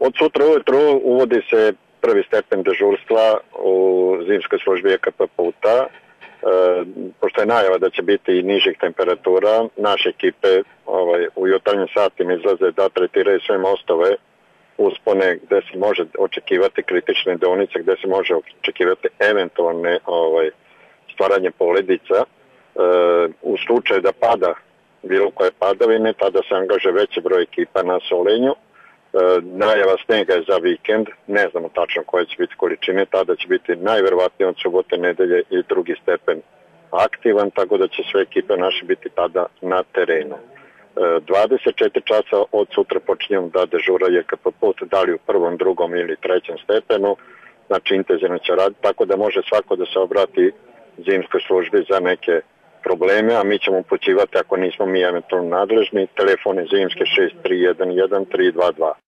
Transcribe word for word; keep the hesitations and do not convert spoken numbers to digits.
Od sutra ujutru uvodi se prvi stepen dežurstva u zimskoj službi E K P puta. E, pošto je najava da će biti i nižih temperatura, naše ekipe ovaj, u jutarnjim satima izlaze da tretiraju sve mostove, uspone gde se može očekivati kritične deonice, gde se može očekivati eventualne ovaj, stvaranje poledica. E, u slučaju da pada bilo koje padavine, tada se angaže veći broj ekipa na solenju. E, najava snega je za vikend, ne znamo tačno koje će biti količine, tada će biti najverovatnije od subote, nedelje i drugi stepen aktivan, tako da će sve ekipe naše biti tada na terenu. E, dvadeset četiri časa od sutra počinjemo da dežura E K P put, da li u prvom, drugom ili trećem stepenu, znači intenzivno će raditi, tako da može svako da se obrati zimskoj službi za neke probleme, a mi ćemo upućivati ako nismo mi eventualno nadležni, telefon je zimske šest tri jedan jedan tri dva dva.